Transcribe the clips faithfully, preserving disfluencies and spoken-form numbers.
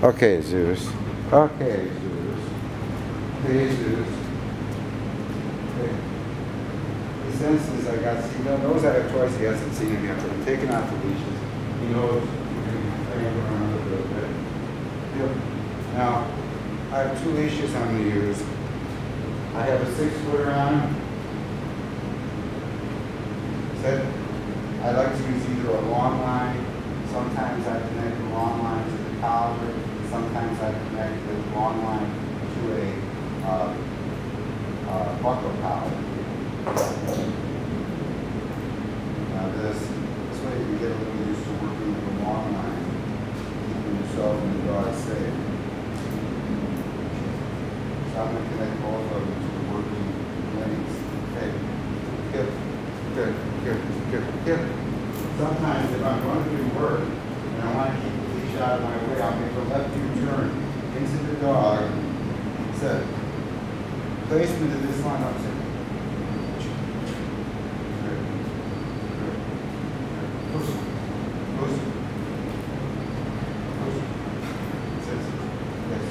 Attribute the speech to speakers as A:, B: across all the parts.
A: Okay, Zeus. Okay, Zeus. Hey, Zeus. Okay. He senses I got, he knows I have toys, he hasn't seen him yet, but I'm taking out the leashes. He knows we're going to play around a little bit. Yep. Now, I have two leashes I'm going to use. I have a six footer on him. Said, I like to use either a long line. Sometimes I connect the long line to the collar. Sometimes I connect the long line to a uh, uh, buckle collar. Now this, this way you can get a little used to working with a long line, keeping yourself and the dog safe. So I'm going to connect both of them to the working lanes. Okay, good, good, good, good, good. Sometimes if I'm going to do work and I want to keep the leash out of my way, I'll make a left U-turn into the dog. Set. Placement of this line up. Set. Good. Good. Good. Push. Push. Push. Sit. Yes.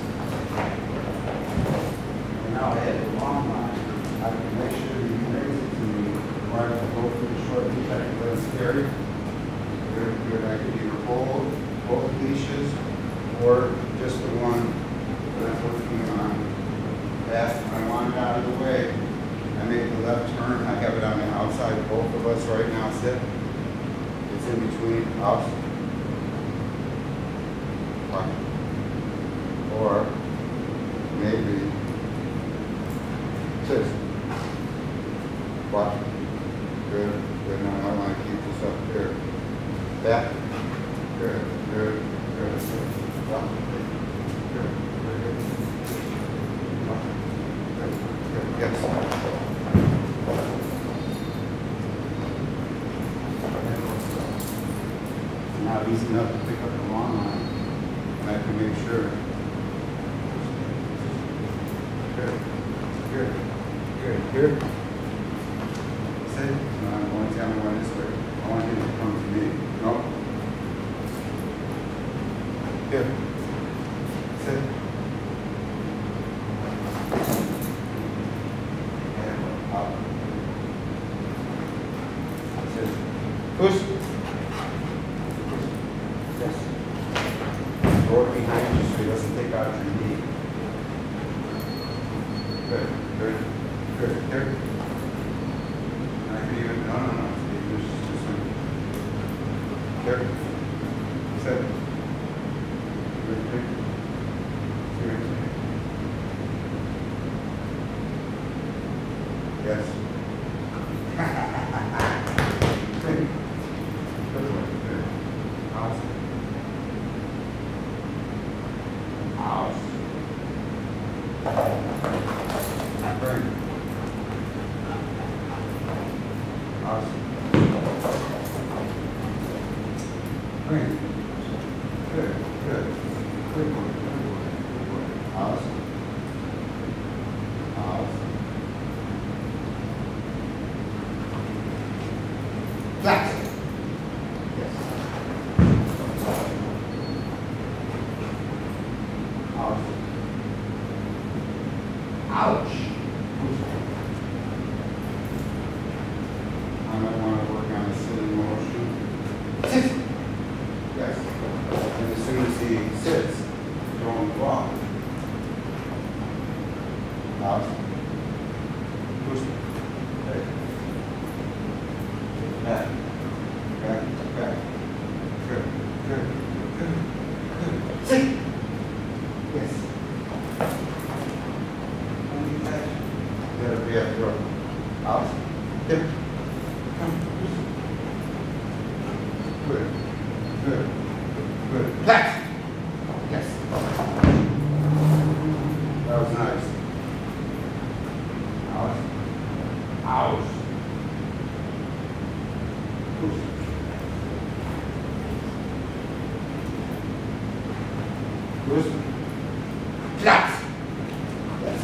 A: And now I hit the long line. I can make sure that you raise it to me where I can go through the short leash. I can let it scary. Good, good. I can either hold both leashes or just the one that I'm working on. Fast when I want it out of the way. I make the left turn. I have it on the outside. Both of us right now sit. It's in between us. Or maybe sit. Watch. Good. Good. Now I want to keep this up here. Back. Good. Good. Good. Good. Watch. Good. Good. Watch. Good. Good. Yes. Now easy enough to pick up the long line. And I can make sure. Good. Good. Good. Good. Sit. No, I'm going down one this way. I want him to come to me. No. Good. Sit. And up. Sit. Push. Push. Yes. Throw it behind you so he doesn't take out your knee. Good. Good. Good. Good. I can even, no, no, no. This is just one. Good. Sit. Good. Good. Good. Yes. Good. Good one. Good. Awesome. Awesome. Great. Awesome. Great. Good. Good. Good work. Good work. Good work. Awesome. Awesome. Flex. Yes. Awesome. Ouch. I might want to work on a sitting motion. Sit. Yes. And as soon as he sits, don't walk. Awesome. Push. Right. Back. Back. Back. Good. Good. Good. Good. Sit. Yes. Only that. Better be at the door. Awesome. Yep. Good. Good. Good. Flex. Yes. That was nice. Ouch. Ouch. Push. Push. Flex. Yes.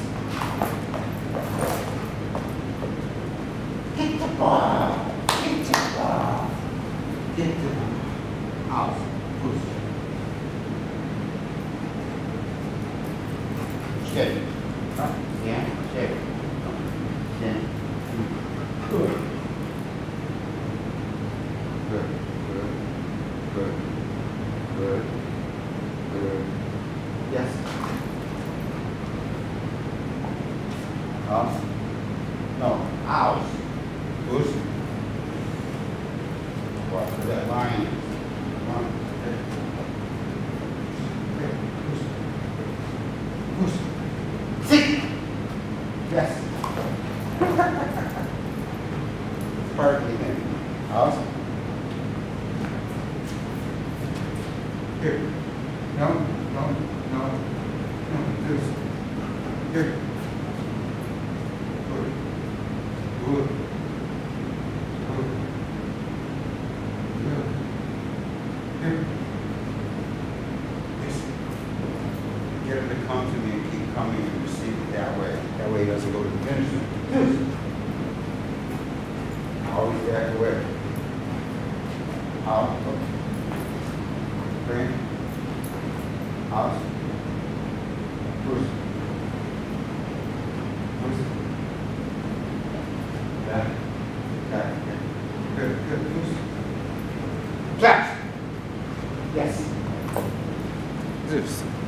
A: Get the ball. Get the ball. Get the ball. Out. Push. shake. Up, stand, shake. Stand. Good. Good, good, good, good, good. Yes. Up. No, out. Push. Watch for that line. Come on. Okay. Push. Push. Sit. Yes. Partly then. Out. Here. No, no, no, no. This. Here. Good. Good. Good. Good. Here. Yes. Get him to come to me and keep coming and receive it that way. That way he doesn't go to the minister. Yes. Always back away. Out. Bring. Out. Push. Push. Back. Back. Good, good. Push. Clap. Yes. Zeus.